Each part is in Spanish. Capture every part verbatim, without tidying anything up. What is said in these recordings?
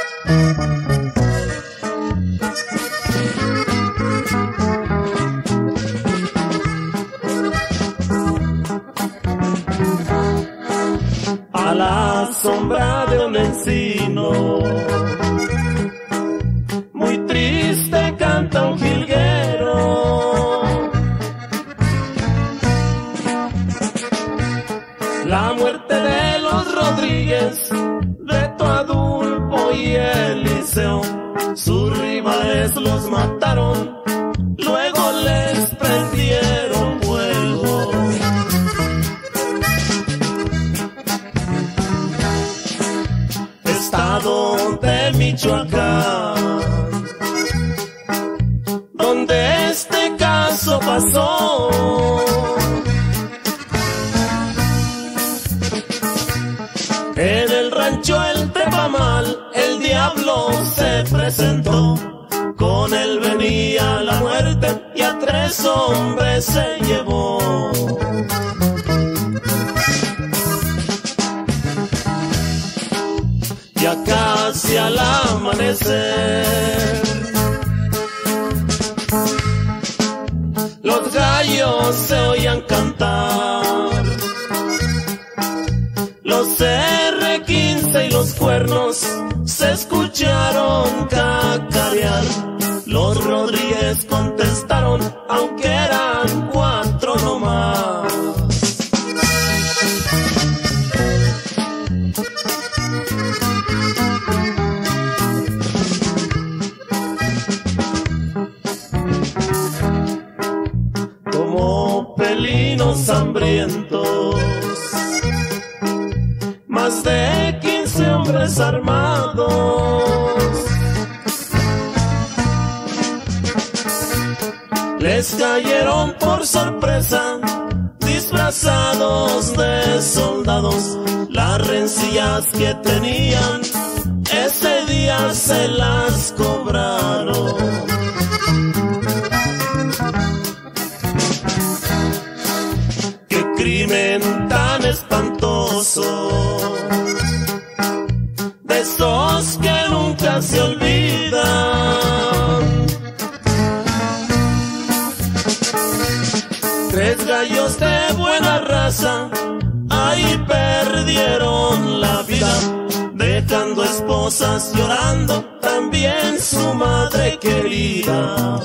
A la sombra de un encino, muy triste canta un jilguero. La muerte de los Rodríguez, Beto, Adulfo y Eliseo, sus rivales los mataron, luego les prendieron fuego. Estado de Michoacán, donde este caso pasó. En el rancho El Tepamal, el diablo se presentó. Con él venía la muerte y a tres hombres se llevó. Ya casi al amanecer, los gallos se oían cantar, los erre quince y los cuernos se escucharon cacarear. Los Rodríguez contestaron, aunque eran cuatro nomás. Como felinos hambrientos, más de quince hombres armados les cayeron por sorpresa, disfrazados de soldados. Las rencillas que tenían ese día se las cobraron. ¡Qué crimen tan espantoso! De esos que nunca se olvidan. Tres gallos de buena raza ahí perdieron la vida, dejando esposas llorando, también su madre querida.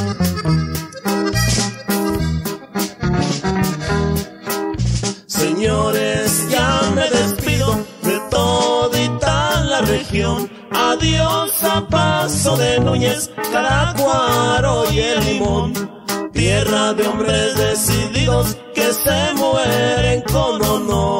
Señores, ya me despido de todita la región. Adiós a Paso de Núñez, Caracuaro y El Limón, tierra de hombres decididos que se mueren con honor.